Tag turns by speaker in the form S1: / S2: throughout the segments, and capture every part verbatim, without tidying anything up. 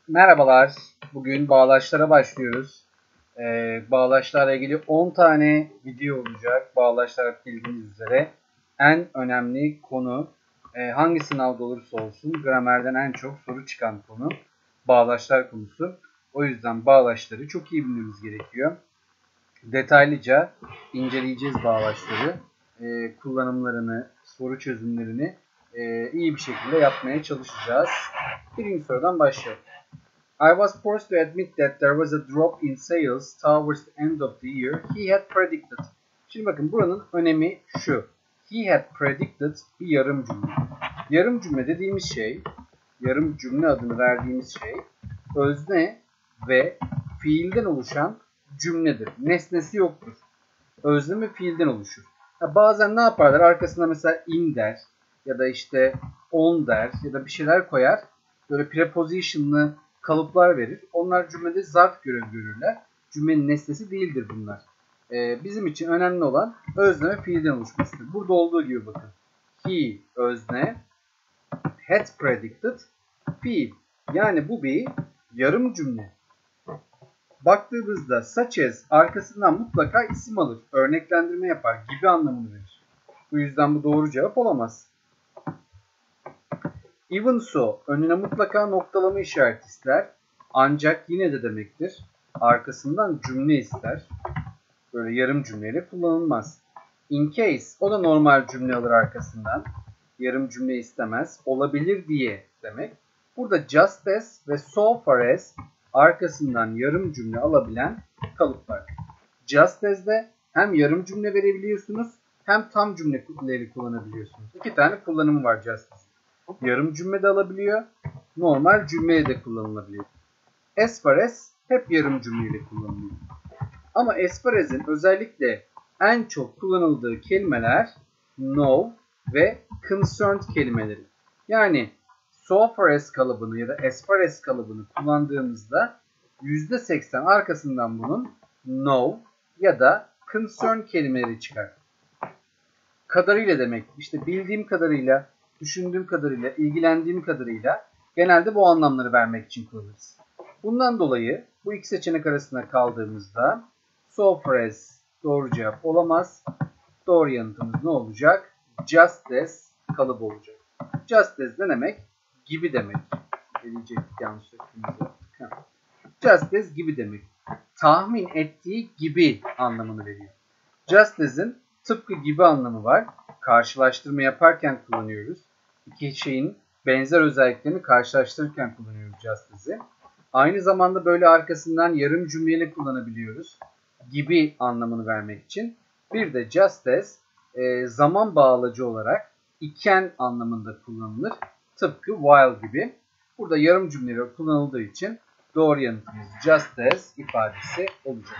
S1: Merhabalar. Bugün bağlaçlara başlıyoruz. Ee, bağlaçlarla ilgili on tane video olacak. Bağlaçlar bildiğiniz üzere en önemli konu e, hangi sınavda olursa olsun gramerden en çok soru çıkan konu bağlaçlar konusu. O yüzden bağlaçları çok iyi bilmemiz gerekiyor. Detaylıca inceleyeceğiz bağlaçları. Ee, kullanımlarını, soru çözümlerini e, iyi bir şekilde yapmaya çalışacağız. Birinci sorudan başlayalım. I was forced to admit that there was a drop in sales towards the end of the year he had predicted. Şimdi bakın buranın önemi şu. He had predicted bir yarım cümle. Yarım cümle dediğimiz şey, yarım cümle adını verdiğimiz şey özne ve fiilden oluşan cümledir. Nesnesi yoktur. Özne ve fiilden oluşur. Ya bazen ne yaparlar? Arkasına mesela in der ya da işte on der ya da bir şeyler koyar. Böyle preposition'lı kalıplar verir. Onlar cümlede zarf görev görürler. Cümlenin nesnesi değildir bunlar. Ee, bizim için önemli olan özne ve fiilden oluşmasıdır. Burada olduğu gibi bakın. He özne, had predicted fiil. Yani bu bir yarım cümle. Baktığımızda such as arkasından mutlaka isim alır. Örneklendirme yapar gibi anlamını verir. Bu yüzden bu doğru cevap olamaz. Even so önüne mutlaka noktalama işareti ister. Ancak yine de demektir. Arkasından cümle ister. Böyle yarım cümleyle kullanılmaz. In case o da normal cümle alır arkasından. Yarım cümle istemez. Olabilir diye demek. Burada just as ve so far as arkasından yarım cümle alabilen kalıplar. Just as'de hem yarım cümle verebiliyorsunuz hem tam cümleleri kullanabiliyorsunuz. İki tane kullanımı var just as. Yarım cümle de alabiliyor. Normal cümleye de kullanılabiliyor. As far as hep yarım cümleyle kullanılıyor. Ama as far as'in özellikle en çok kullanıldığı kelimeler know ve concerned kelimeleri. Yani so far as kalıbını ya da as far as kalıbını kullandığımızda yüzde seksen arkasından bunun know ya da concern kelimeleri çıkar. Kadarıyla demek. İşte bildiğim kadarıyla, düşündüğüm kadarıyla, ilgilendiğim kadarıyla genelde bu anlamları vermek için kullanırız. Bundan dolayı bu iki seçenek arasında kaldığımızda so far as doğru cevap olamaz. Doğru yanıtımız ne olacak? Just as kalıbı olacak. Just as ne demek? Gibi demek. Diyecektik yanlış söylediğimizde. Just as gibi demek. Tahmin ettiği gibi anlamını veriyor. Just as'in tıpkı gibi anlamı var. Karşılaştırma yaparken kullanıyoruz. İki şeyin benzer özelliklerini karşılaştırırken kullanıyoruz just as'i. Aynı zamanda böyle arkasından yarım cümleyle kullanabiliyoruz. Gibi anlamını vermek için. Bir de just as e, zaman bağlacı olarak iken anlamında kullanılır. Tıpkı while gibi. Burada yarım cümleyle kullanıldığı için doğru yanıtımız just as ifadesi olacak.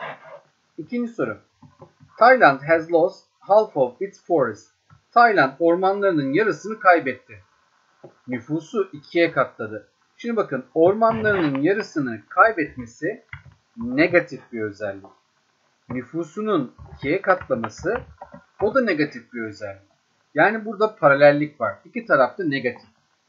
S1: İkinci soru. Thailand has lost half of its forest. Tayland ormanlarının yarısını kaybetti. Nüfusu ikiye katladı. Şimdi bakın ormanlarının yarısını kaybetmesi negatif bir özellik. Nüfusunun ikiye katlaması o da negatif bir özellik. Yani burada paralellik var. İki tarafta negatif.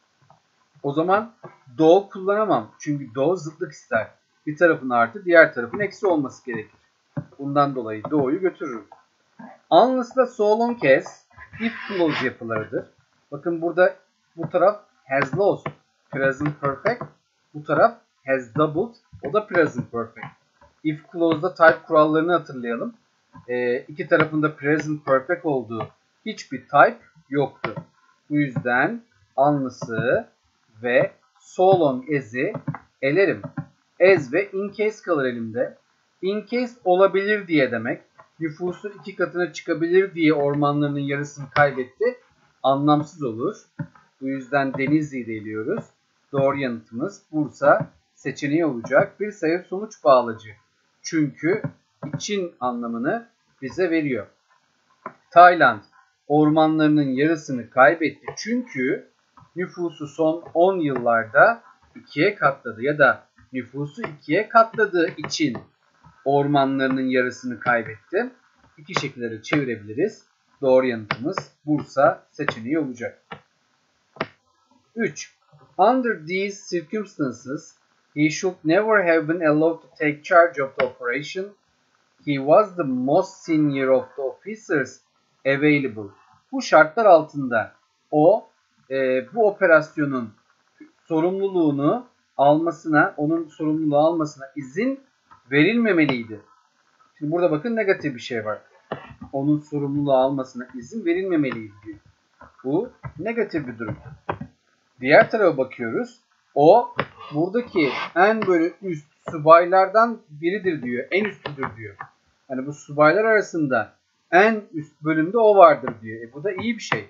S1: O zaman do kullanamam. Çünkü do zıtlık ister. Bir tarafın artı diğer tarafın eksi olması gerekir. Bundan dolayı do'yu götürürüm. Unless'da so long as if clause yapılarıdır. Bakın burada bu taraf has lost. Present perfect. Bu taraf has doubled. O da present perfect. If clause'da type kurallarını hatırlayalım. Ee, iki tarafında present perfect olduğu hiçbir type yoktu. Bu yüzden unless'ı ve so long as'i elerim. As ve in case kalır elimde. In case olabilir diye demek. Nüfusu iki katına çıkabilir diye ormanlarının yarısını kaybetti. Anlamsız olur. Bu yüzden Denizli'yi de eliyoruz. Doğru yanıtımız Bursa seçeneği olacak. Bir sayı sonuç bağlacı. Çünkü için anlamını bize veriyor. Tayland ormanlarının yarısını kaybetti. Çünkü nüfusu son on yıllarda ikiye katladı ya da nüfusu ikiye katladığı için ormanlarının yarısını kaybetti. İki şekilleri çevirebiliriz. Doğru yanıtımız Bursa seçeneği olacak. üç. Under these circumstances He should never have been allowed to take charge of the operation. He was the most senior of the officers available. Bu şartlar altında o e, bu operasyonun sorumluluğunu almasına, onun sorumluluğu almasına izin verilmemeliydi. Şimdi burada bakın negatif bir şey var. Onun sorumluluğu almasına izin verilmemeliydi diyor. Bu negatif bir durum. Diğer tarafa bakıyoruz. O buradaki en böyle üst subaylardan biridir diyor. En üstüdür diyor. Yani bu subaylar arasında en üst bölümde o vardır diyor. E bu da iyi bir şey.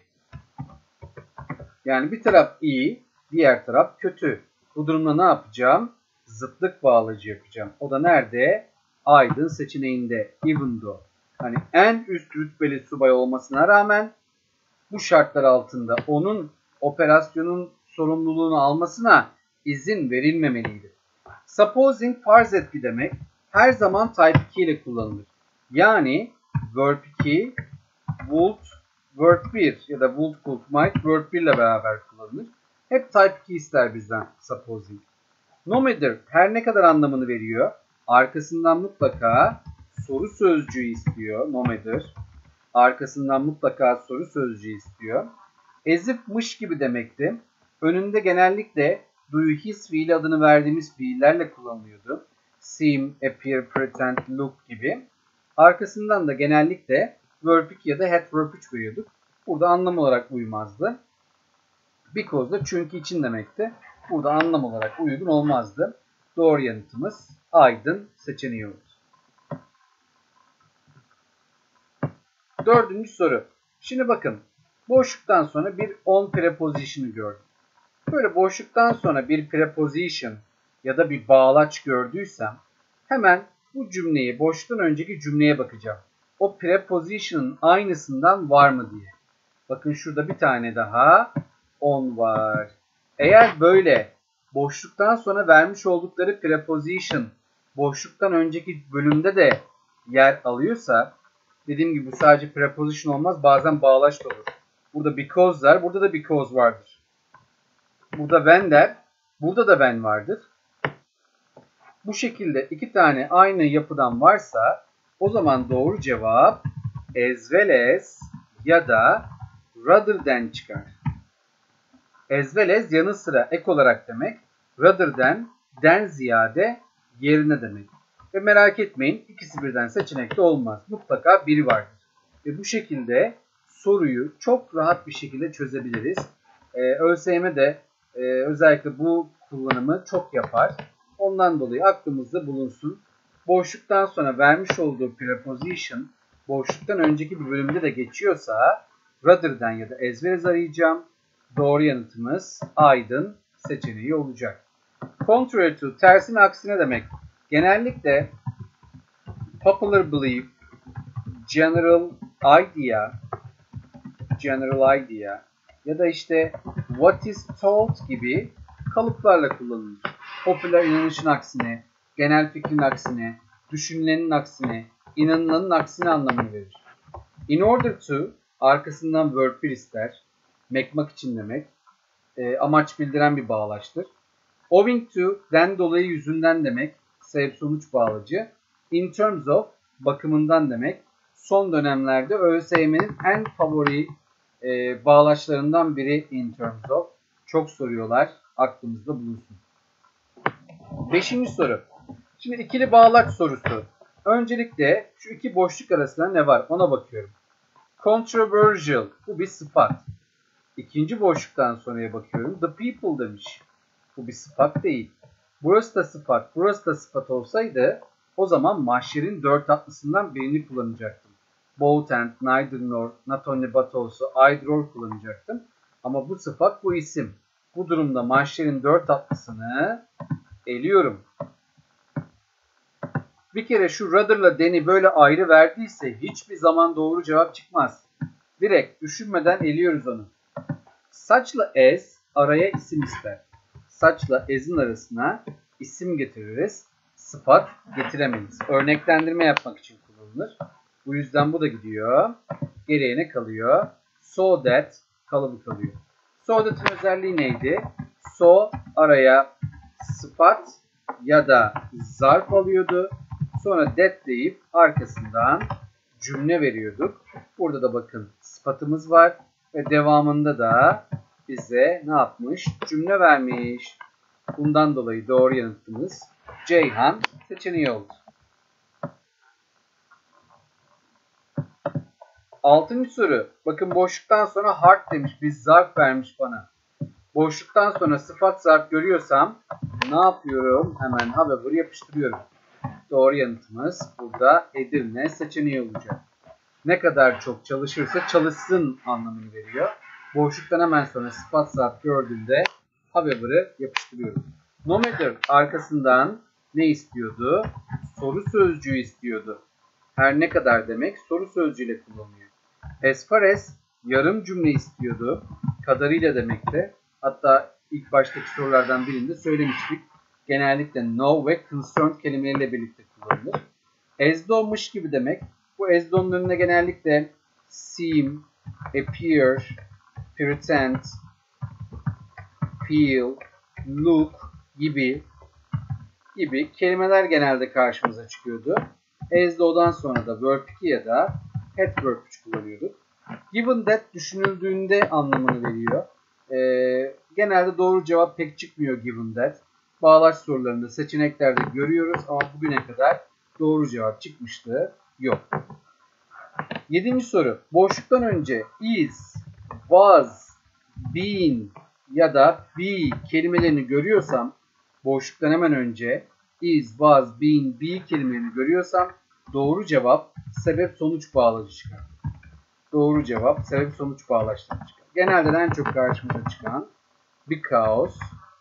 S1: Yani bir taraf iyi, diğer taraf kötü. Bu durumda ne yapacağım? Zıtlık bağlacı yapacağım. O da nerede? Aydın seçeneğinde. Even though. Hani en üst rütbeli subay olmasına rağmen bu şartlar altında onun operasyonun sorumluluğunu almasına izin verilmemeliydi. Supposing farz et ki demek her zaman type iki ile kullanılır. Yani verb iki, would, verb bir ya da would, could, might verb bir ile beraber kullanılır. Hep type iki ister bizden supposing. No matter her ne kadar anlamını veriyor. Arkasından mutlaka soru sözcüğü istiyor. No matter. Arkasından mutlaka soru sözcüğü istiyor. As if mış gibi demekti. Önünde genellikle do, his fiili adını verdiğimiz fiillerle kullanılıyordu. Seem, appear, pretend, look gibi. Arkasından da genellikle verb iki ya da had verb üç veriyorduk. Burada anlam olarak uymazdı. Because da çünkü için demekti. Burada anlam olarak uygun olmazdı. Doğru yanıtımız Aydın seçeneği olur. Dördüncü soru. Şimdi bakın. Boşluktan sonra bir on preposition'ı gördüm. Böyle boşluktan sonra bir preposition ya da bir bağlaç gördüysem hemen bu cümleyi boşluktan önceki cümleye bakacağım. O preposition'ın aynısından var mı diye. Bakın şurada bir tane daha on var. Eğer böyle boşluktan sonra vermiş oldukları preposition boşluktan önceki bölümde de yer alıyorsa, dediğim gibi bu sadece preposition olmaz, bazen bağlaç da olur. Burada because der, burada da because vardır. Burada when der, burada da when vardır. Bu şekilde iki tane aynı yapıdan varsa o zaman doğru cevap as well as ya da rather than çıkar. As well as yanı sıra ek olarak demek. Rather than, den ziyade yerine demek. Ve merak etmeyin, ikisi birden seçenekte olmaz. Mutlaka biri vardır. Ve bu şekilde soruyu çok rahat bir şekilde çözebiliriz. Ee, ÖSYM de e, özellikle bu kullanımı çok yapar. Ondan dolayı aklımızda bulunsun. Boşluktan sonra vermiş olduğu preposition boşluktan önceki bir bölümde de geçiyorsa rather than ya da as well as arayacağım. Doğru yanıtımız Aydın seçeneği olacak. Contrary to, tersin aksine demek. Genellikle popular belief, general idea, general idea ya da işte what is told gibi kalıplarla kullanılır. Popüler inanışın aksine, genel fikrin aksine, düşünülenin aksine, inanılanın aksine anlamını verir. In order to, arkasından verb bir ister. Mekmak için demek. E, amaç bildiren bir bağlaçtır. Owing to, den dolayı yüzünden demek. Sebep sonuç bağlacı. In terms of, bakımından demek. Son dönemlerde ÖSYM'nin en favori e, bağlaçlarından biri in terms of. Çok soruyorlar. Aklımızda bulunsun. Beşinci soru. Şimdi ikili bağlaç sorusu. Öncelikle şu iki boşluk arasında ne var ona bakıyorum. Controversial. Bu bir sıfat. İkinci boşluktan sonraya bakıyorum. The people demiş. Bu bir sıfat değil. Burası da sıfat. Burası da sıfat olsaydı o zaman mahşerin dört atlısından birini kullanacaktım. Both and, neither nor, not only but also, either or kullanacaktım. Ama bu sıfat, bu isim. Bu durumda mahşerin dört atlısını eliyorum. Bir kere şu rather'la than'i böyle ayrı verdiyse hiçbir zaman doğru cevap çıkmaz. Direkt düşünmeden eliyoruz onu. Such'la as araya isim ister. Such'la as'in arasına isim getiririz. Sıfat getiremeyiz. Örneklendirme yapmak için kullanılır. Bu yüzden bu da gidiyor. Geriye ne kalıyor? So that kalıbı kalıyor. So that'in özelliği neydi? So araya sıfat ya da zarf alıyordu. Sonra that deyip arkasından cümle veriyorduk. Burada da bakın sıfatımız var ve devamında da bize ne yapmış? Cümle vermiş. Bundan dolayı doğru yanıtımız Ceyhan seçeneği oldu. Altıncı soru. Bakın boşluktan sonra hard demiş. Bir zarf vermiş bana. Boşluktan sonra sıfat zarf görüyorsam ne yapıyorum? Hemen however yapıştırıyorum. Doğru yanıtımız burada Edirne seçeneği olacak. Ne kadar çok çalışırsa çalışsın anlamını veriyor. Boşluktan hemen sonra sıfat zarf gördüğümde however'ı yapıştırıyorum. No matter arkasından ne istiyordu? Soru sözcüğü istiyordu. Her ne kadar demek soru sözcüğüyle kullanılıyor. As far as yarım cümle istiyordu. Kadarıyla demekti. Hatta ilk baştaki sorulardan birinde söylemiştik. Genellikle no ve concerned kelimeleriyle birlikte kullanılır. As though'mış gibi demek. Bu as though'un önüne genellikle seem, appear, pretend, feel, look gibi gibi kelimeler genelde karşımıza çıkıyordu. As though'dan sonra da verb iki ya da had verb üç kullanıyorduk. Given that düşünüldüğünde anlamını veriyor. Ee, genelde doğru cevap pek çıkmıyor given that. Bağlaç sorularında seçeneklerde görüyoruz ama bugüne kadar doğru cevap çıkmıştı. Yok. Yedinci soru. Boşluktan önce is, was, been ya da be kelimelerini görüyorsam, boşluktan hemen önce is, was, been, be kelimelerini görüyorsam doğru cevap sebep sonuç bağlacı çıkar. Doğru cevap sebep sonuç bağlaçları çıkar. Genelde en çok karşımıza çıkan because,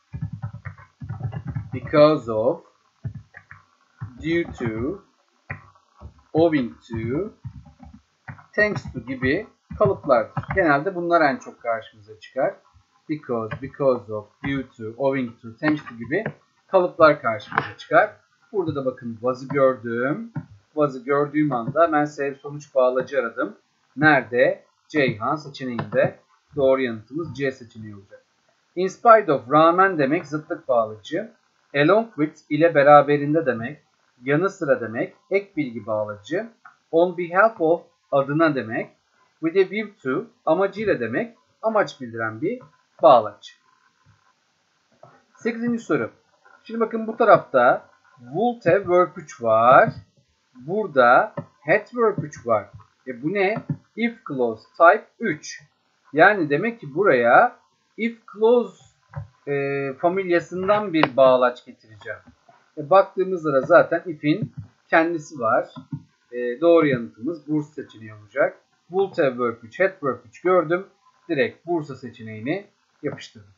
S1: because of, due to, owing to, thanks to gibi kalıplardır. Genelde bunlar en çok karşımıza çıkar. Because, because of, due to, owing to, thanks to gibi kalıplar karşımıza çıkar. Burada da bakın was'ı gördüm. Was'ı gördüğüm anda ben sebep sonuç bağlacı aradım. Nerede? Ceyhan seçeneğinde. Doğru yanıtımız C seçeneği olacak. In spite of rağmen demek zıtlık bağlacı. Along with ile beraberinde demek. Yanı sıra demek. Ek bilgi bağlacı. On behalf of adına demek. With a view to amacıyla demek. Amaç bildiren bir bağlaç. Sekizinci soru. Şimdi bakın bu tarafta would have verb üç var. Burada had verb üç var. E bu ne? If clause type üç. Yani demek ki buraya if clause e, familyasından bir bağlaç getireceğim. E, baktığımızda da zaten if'in kendisi var. E, doğru yanıtımız Bursa seçeneği olacak. Would have verb üç, had verb üç gördüm. Direkt Bursa seçeneğini yapıştırdım.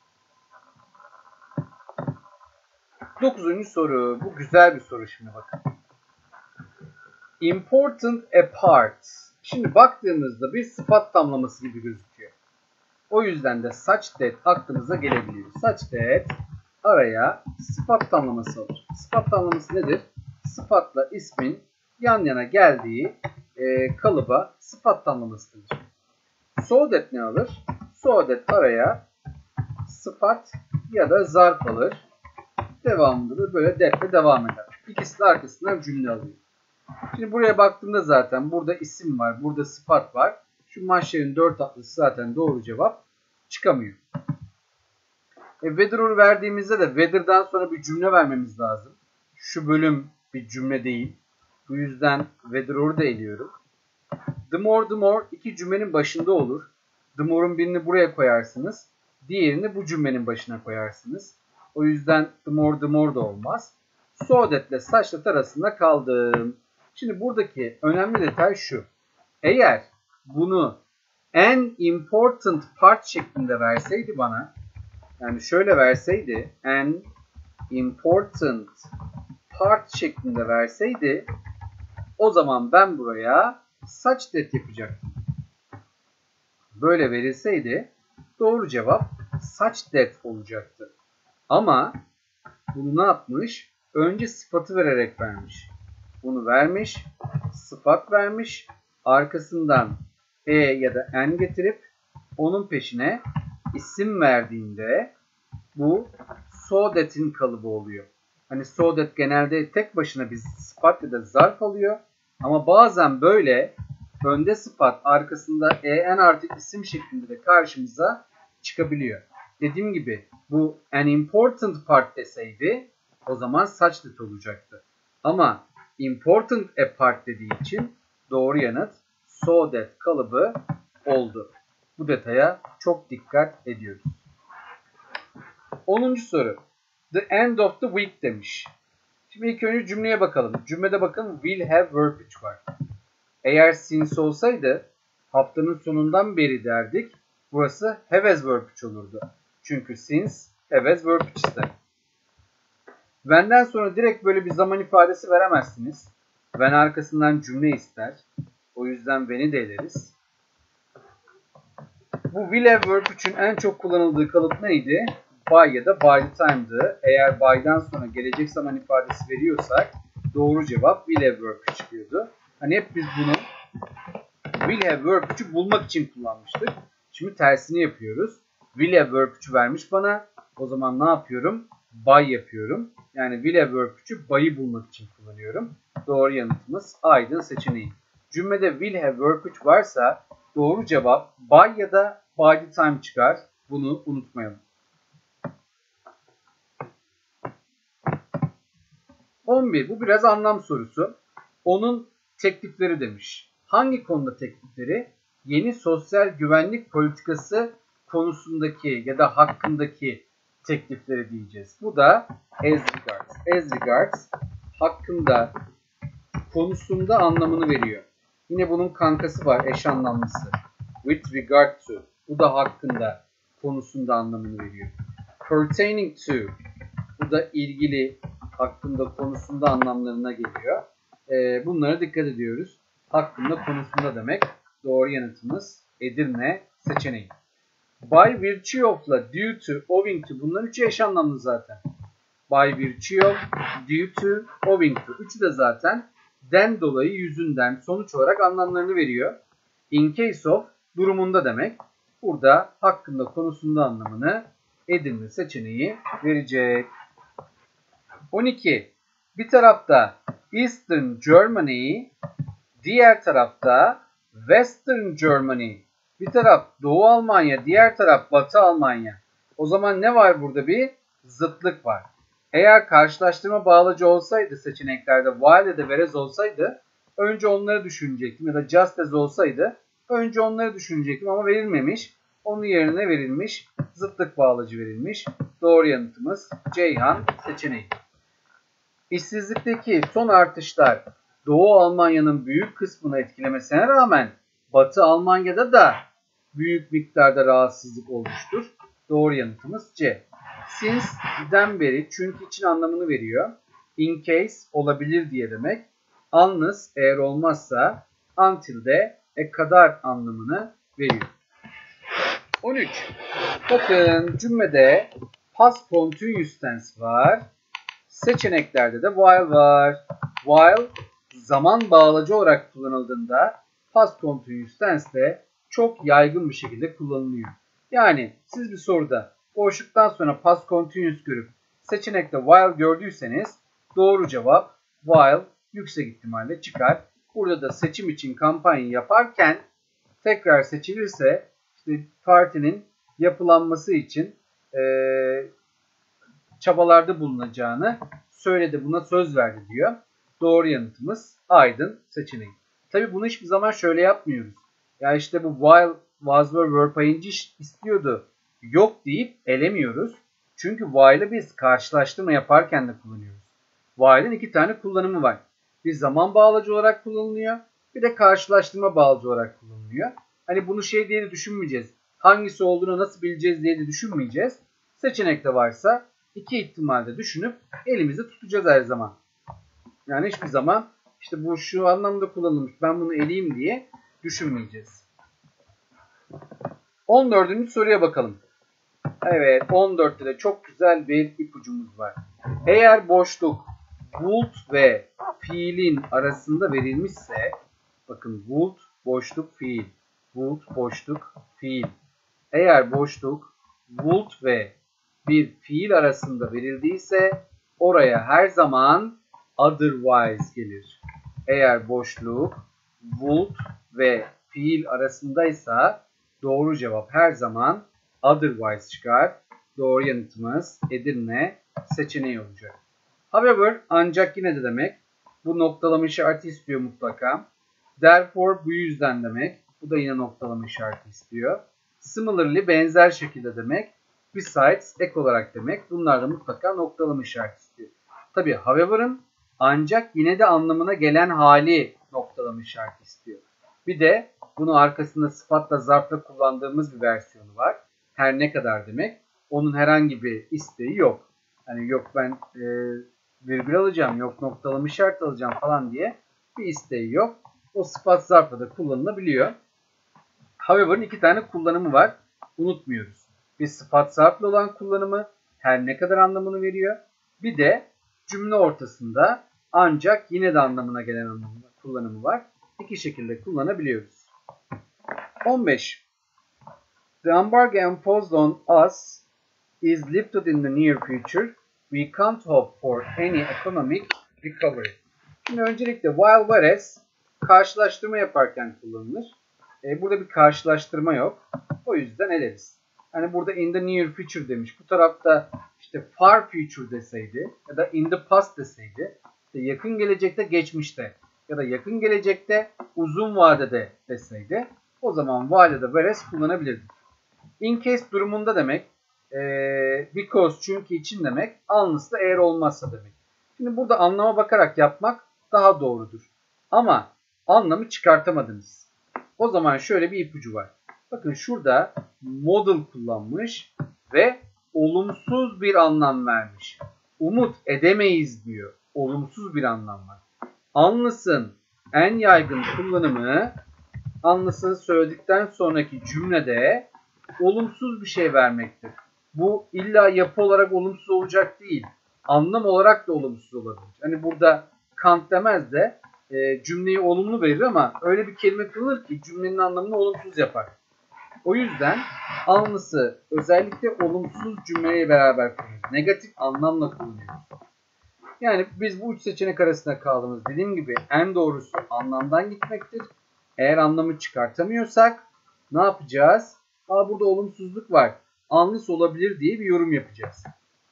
S1: Dokuzuncu soru. Bu güzel bir soru şimdi bakın. Important a part. Şimdi baktığımızda bir sıfat tamlaması gibi gözüküyor. O yüzden de such that aklımıza gelebiliyor. Such that araya sıfat tamlaması alır. Sıfat tamlaması nedir? Sıfatla ismin yan yana geldiği e, kalıba sıfat tamlamasıdır. So that ne alır? So that araya sıfat ya da zarf alır. Devamında da böyle that'le devam eder. İkisi de arkasından cümle alıyor. Şimdi buraya baktığımda zaten burada isim var, burada sıfat var. Şu mahşerin dört atlısı zaten doğru cevap çıkamıyor. E, whether'ı verdiğimizde de whether'dan sonra bir cümle vermemiz lazım. Şu bölüm bir cümle değil. Bu yüzden whether'ı da eliyorum. The more the more iki cümlenin başında olur. The more'un birini buraya koyarsınız. Diğerini bu cümlenin başına koyarsınız. O yüzden the more the more da olmaz. So that ile such that arasında kaldım. Şimdi buradaki önemli detay şu. Eğer bunu an important part şeklinde verseydi bana, yani şöyle verseydi, an important part şeklinde verseydi, o zaman ben buraya such that yapacaktım. Böyle verilseydi doğru cevap such that olacaktı. Ama bunu ne yapmış? Önce sıfatı vererek vermiş. Bunu vermiş, sıfat vermiş, arkasından e ya da en getirip onun peşine isim verdiğinde bu so that'in kalıbı oluyor. Hani so that genelde tek başına bir sıfat ya da zarf alıyor. Ama bazen böyle önde sıfat arkasında en artı isim şeklinde de karşımıza çıkabiliyor. Dediğim gibi bu an important part deseydi o zaman such that olacaktı. Ama important a part dediği için doğru yanıt so that kalıbı oldu. Bu detaya çok dikkat ediyoruz. onuncu soru. The end of the week demiş. Şimdi ilk önce cümleye bakalım. Cümlede bakın will have verb üç var. Eğer since olsaydı haftanın sonundan beri derdik. Burası have as verb üç olurdu. Çünkü since have as verb üç ister. When'den sonra direkt böyle bir zaman ifadesi veremezsiniz. When arkasından cümle ister. O yüzden when'i de ederiz. Bu will have verb üçün en çok kullanıldığı kalıp neydi? By ya da by the time'dı. Eğer by'dan sonra gelecek zaman ifadesi veriyorsak doğru cevap will have verb üç çıkıyordu. Hani hep biz bunu will have verb üçü bulmak için kullanmıştık. Şimdi tersini yapıyoruz. Will have verb üçü vermiş bana. O zaman ne yapıyorum? By yapıyorum. Yani will have verb üçü by'ı bulmak için kullanıyorum. Doğru yanıtımız Aydın seçeneği. Cümlede will have verb üç varsa doğru cevap by ya da by the time çıkar. Bunu unutmayalım. on bir. Bu biraz anlam sorusu. Onun teklifleri demiş. Hangi konuda teklifleri? Yeni sosyal güvenlik politikası konusundaki ya da hakkındaki teklifleri diyeceğiz. Bu da as regards. As regards hakkında, konusunda anlamını veriyor. Yine bunun kankası var, eş anlamlısı. With regard to. Bu da hakkında, konusunda anlamını veriyor. Pertaining to. Bu da ilgili, hakkında, konusunda anlamlarına geliyor. Ee, bunlara dikkat ediyoruz. Hakkında, konusunda demek. Doğru yanıtımız Edirne seçeneği. By virtue of'la due to, owing to. Bunların üçü eş anlamlı zaten. By virtue of, due to, owing to. Üçü de zaten den dolayı, yüzünden, sonuç olarak anlamlarını veriyor. In case of, durumunda demek. Burada hakkında, konusunda anlamını Edirne seçeneği verecek. on iki. Bir tarafta Eastern Germany, diğer tarafta Western Germany. Bir taraf Doğu Almanya, diğer taraf Batı Almanya. O zaman ne var burada? Bir zıtlık var. Eğer karşılaştırma bağlacı olsaydı seçeneklerde while ya da whereas olsaydı önce onları düşünecektim ya da just as olsaydı önce onları düşünecektim ama verilmemiş. Onun yerine verilmiş. Zıtlık bağlacı verilmiş. Doğru yanıtımız Ceyhan seçeneği. İşsizlikteki son artışlar Doğu Almanya'nın büyük kısmını etkilemesine rağmen Batı Almanya'da da büyük miktarda rahatsızlık olmuştur. Doğru yanıtımız C. Since'den beri, çünkü için anlamını veriyor. In case olabilir diye demek. Unless eğer olmazsa, until de e kadar anlamını veriyor. on üç. Bakın cümlede past continuous tense var. Seçeneklerde de while var. While zaman bağlacı olarak kullanıldığında past continuous tense de çok yaygın bir şekilde kullanılıyor. Yani siz bir soruda boşluktan sonra past continuous görüp seçenekte while gördüyseniz doğru cevap while yüksek ihtimalle çıkar. Burada da seçim için kampanya yaparken tekrar seçilirse işte partinin yapılanması için e, çabalarda bulunacağını söyledi, buna söz verdi diyor. Doğru yanıtımız Aydın seçeneği. Tabi bunu hiçbir zaman şöyle yapmıyoruz. Ya işte bu while was were were ing istiyordu. Yok deyip elemiyoruz. Çünkü while'ı biz karşılaştırma yaparken de kullanıyoruz. While'ın iki tane kullanımı var. Bir zaman bağlacı olarak kullanılıyor. Bir de karşılaştırma bağlacı olarak kullanılıyor. Hani bunu şey diye de düşünmeyeceğiz. Hangisi olduğunu nasıl bileceğiz diye de düşünmeyeceğiz. Seçenekte varsa iki ihtimalde düşünüp elimizde tutacağız her zaman. Yani hiçbir zaman işte bu şu anlamda kullanılmış, ben bunu eleyeyim diye düşünmeyeceğiz. on dördüncü soruya bakalım. Evet, on dörtte de çok güzel bir ipucumuz var. Eğer boşluk would ve fiilin arasında verilmişse, bakın would boşluk fiil, would boşluk fiil. Eğer boşluk would ve bir fiil arasında verildiyse oraya her zaman otherwise gelir. Eğer boşluk, would ve fiil arasındaysa doğru cevap her zaman otherwise çıkar. Doğru yanıtımız Edirne seçeneği olacak. However, ancak yine de demek. Bu noktalama işareti istiyor mutlaka. Therefore, bu yüzden demek. Bu da yine noktalama işareti istiyor. Similarly, benzer şekilde demek. Besides, ek olarak demek. Bunlar da mutlaka noktalama işareti istiyor. Tabii however'ın ancak yine de anlamına gelen hali noktalama işareti istiyor. Bir de bunu arkasında sıfatla zarfla kullandığımız bir versiyonu var. Her ne kadar demek. Onun herhangi bir isteği yok. Hani yok ben e, virgül alacağım, yok noktalama işaret alacağım falan diye bir isteği yok. O sıfat zarfla da kullanılabiliyor. However'ın iki tane kullanımı var. Unutmuyoruz. Bir sıfat zarfla olan kullanımı her ne kadar anlamını veriyor. Bir de cümle ortasında ancak yine de anlamına gelen anlamında kullanımı var. İki şekilde kullanabiliyoruz. on beş. The embargo imposed on us is lifted in the near future. We can't hope for any economic recovery. Şimdi öncelikle while whereas karşılaştırma yaparken kullanılır. E, burada bir karşılaştırma yok. O yüzden eleriz. Hani burada in the near future demiş. Bu tarafta işte far future deseydi ya da in the past deseydi, işte yakın gelecekte, geçmişte ya da yakın gelecekte, uzun vadede deseydi, o zaman while ya da whereas kullanabilirdik. In case durumunda demek, e, because çünkü için demek, unless da eğer olmazsa demek. Şimdi burada anlama bakarak yapmak daha doğrudur. Ama anlamı çıkartamadınız. O zaman şöyle bir ipucu var. Bakın şurada model kullanmış ve olumsuz bir anlam vermiş. Umut edemeyiz diyor. Olumsuz bir anlam var. Unless'ın en yaygın kullanımı, unless'ı söyledikten sonraki cümlede olumsuz bir şey vermektir. Bu illa yapı olarak olumsuz olacak değil. Anlam olarak da olumsuz olabilir. Hani burada can't demez de e, cümleyi olumlu verir ama öyle bir kelime kullanır ki cümlenin anlamını olumsuz yapar. O yüzden unless'ı özellikle olumsuz cümleyle beraber kullanıyoruz. Negatif anlamla kullanıyoruz. Yani biz bu üç seçenek arasında kaldığımız, dediğim gibi en doğrusu anlamdan gitmektir. Eğer anlamı çıkartamıyorsak ne yapacağız? Aa, burada olumsuzluk var. Unless olabilir diye bir yorum yapacağız.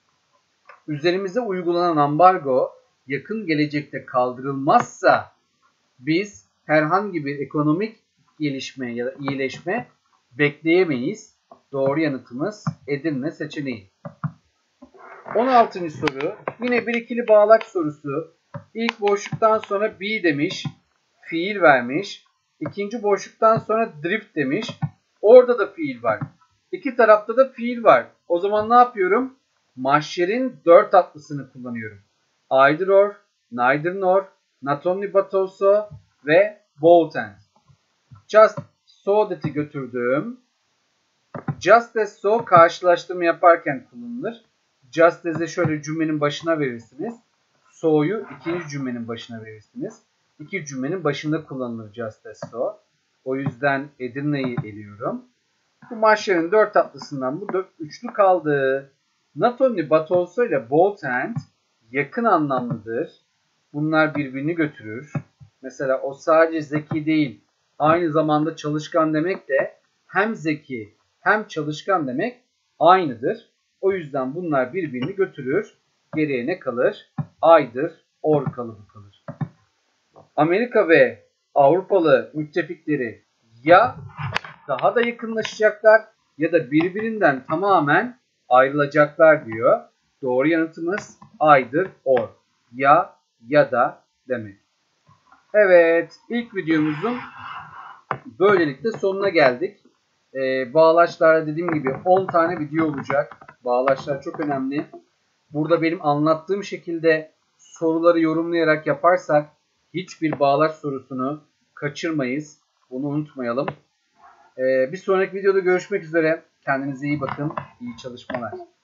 S1: Üzerimize uygulanan ambargo yakın gelecekte kaldırılmazsa biz herhangi bir ekonomik gelişme ya da iyileşme bekleyemeyiz. Doğru yanıtımız Edirne seçeneği. on altıncı soru. Yine bir ikili bağlaç sorusu. İlk boşluktan sonra be demiş. Fiil vermiş. İkinci boşluktan sonra drift demiş. Orada da fiil var. İki tarafta da fiil var. O zaman ne yapıyorum? Mahşerin dört atlısını kullanıyorum. Either or, neither nor, not only but also ve both and. Just so that'i götürdüm. Just as so karşılaştırma yaparken kullanılır. Just as'e şöyle cümlenin başına verirsiniz. So'yu ikinci cümlenin başına verirsiniz. İki cümlenin başında kullanılır just as so. O yüzden Edirne'yi eliyorum. Bu mahşerin dört atlısından bu dört, üçlü kaldı. Not only but also ile both and yakın anlamlıdır. Bunlar birbirini götürür. Mesela o sadece zeki değil, aynı zamanda çalışkan demek de hem zeki hem çalışkan demek aynıdır. O yüzden bunlar birbirini götürür. Geriye ne kalır? Either or kalıbı kalır. Amerika ve Avrupalı müttefikleri ya daha da yakınlaşacaklar ya da birbirinden tamamen ayrılacaklar diyor. Doğru yanıtımız either or. Ya ya da demek. Evet, ilk videomuzun böylelikle sonuna geldik. Ee, bağlaçlarda dediğim gibi on tane video olacak. Bağlaçlar çok önemli. Burada benim anlattığım şekilde soruları yorumlayarak yaparsak hiçbir bağlaç sorusunu kaçırmayız. Bunu unutmayalım. Ee, bir sonraki videoda görüşmek üzere. Kendinize iyi bakın. İyi çalışmalar.